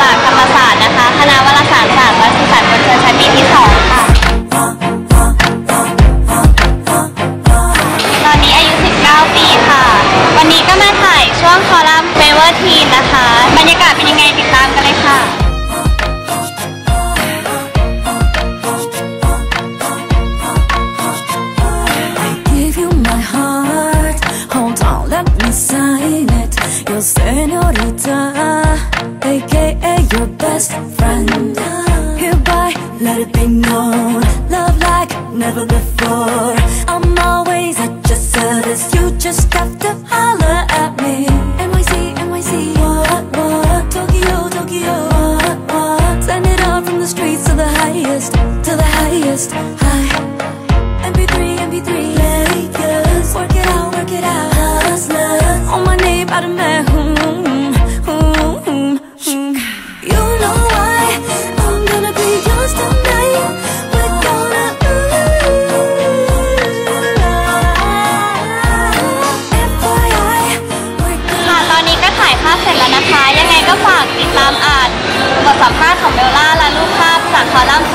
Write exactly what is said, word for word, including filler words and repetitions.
จากธรรมศาสตร์นะคะคณะวารสารศาสตร์และสื่อสารมวลชนชั้นปีที่สองค่ะตอนนี้อายุสิบเก้าปีค่ะวันนี้ก็มาถ่ายช่วงคอลัมน์ Fever Teen นะคะบรรยากาศเป็นยังไงติดตามกันเลยค่ะ Your señorita, aka your best friend. Hereby, let it be known, love like never before. I'm always at your service. You just have to holler at me. N Y C, N Y C, what, what? Tokyo, Tokyo, what, what? Send it up from the streets to the highest, to the highest high. M P three, M P three, Lakers. Work it out, work it out. Hustlers on my knee, by the man. You know why I'm gonna be yours tonight. We're gonna F Y I ค่ะตอนนี้ก็ถ่ายภาพเสร็จแล้วนะคะยังไงก็ฝากติดตามอ่านบทสัมภาษณ์ของเบลล่าและรูปภาพจากคอลัมน์